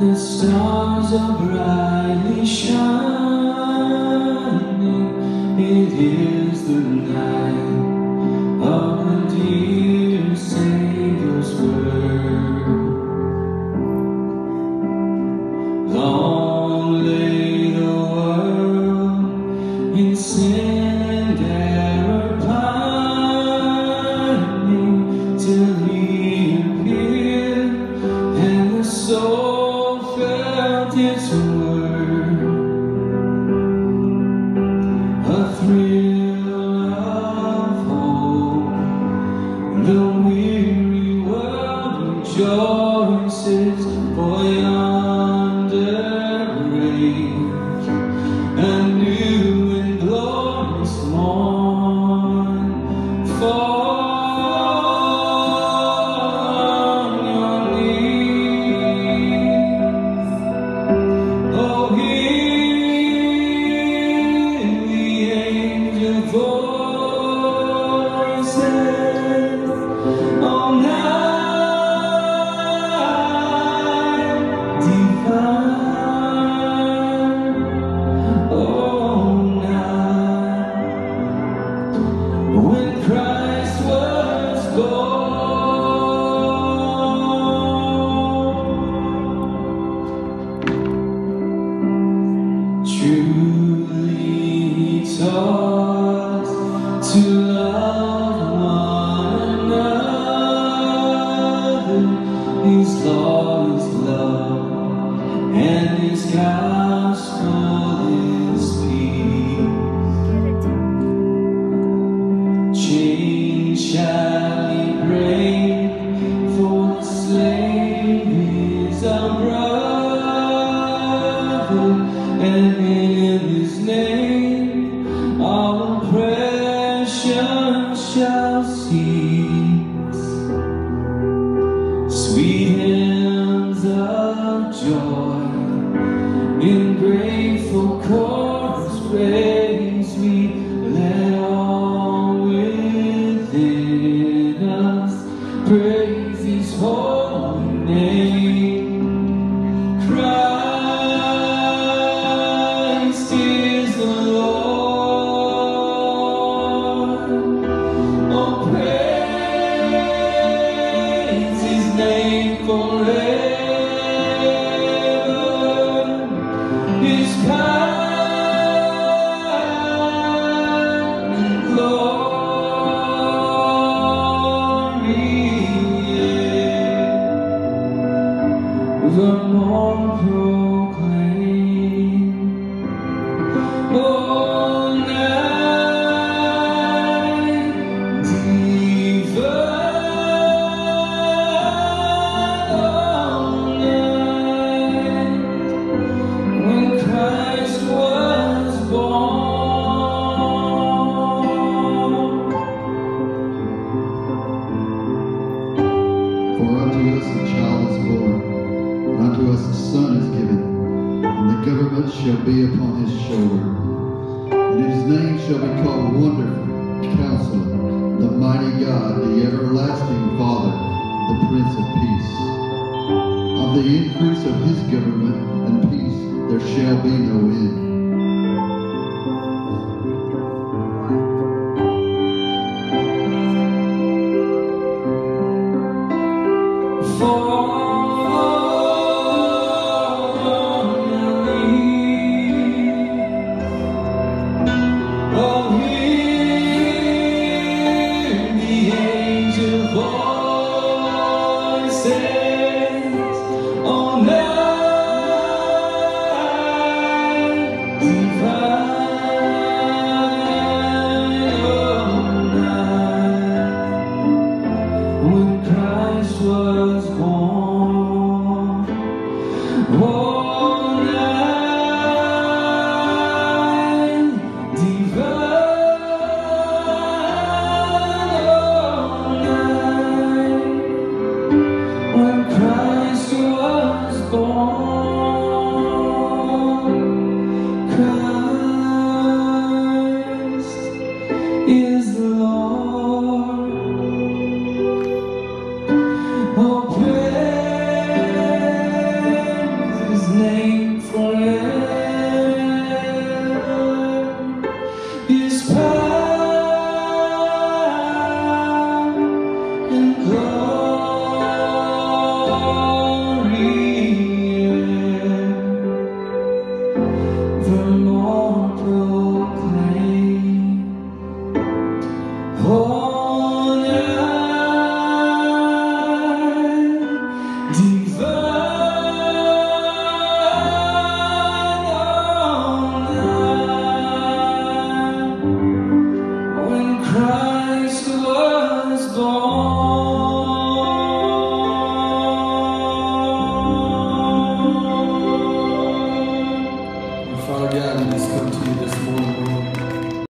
The stars are brightly shining. It is the night of the dear Savior's birth. Long lay the world in sin and error pining, till He appeared and the soul felt its word. A thrill of hope, the weary world rejoices, for yonder breaks a new and glorious morn. Fall on your knees, oh, hear the angel voices on high, divine, oh, night when Christ was born. Truly He taught to love one another. His law is love, and His gospel is peace. Chains shall He break, for the slave is our brother, and in His name all oppression shall cease. Sweet hymns of joy in grateful chorus praise we, let all within us praise His holy name. Christ is the Lord. Oh, praise His name forever. His kind and glory, the morn proclaim. Oh, night divine, oh, night when Christ was born. For unto us a child is born, and unto us a son is given, and the government shall be upon His shoulder. And His name shall be called Wonderful, Counselor, the Mighty God, the Everlasting Father, the Prince of Peace. Of the increase of His government and peace there shall be no end. Fall on your knees, oh, hear the angel voices on night divine, oh, night when Christ was born. Oh, night divine, oh, night when Christ was born. Christ is the Lord. Oh, praise God, we just come to you this morning, Lord.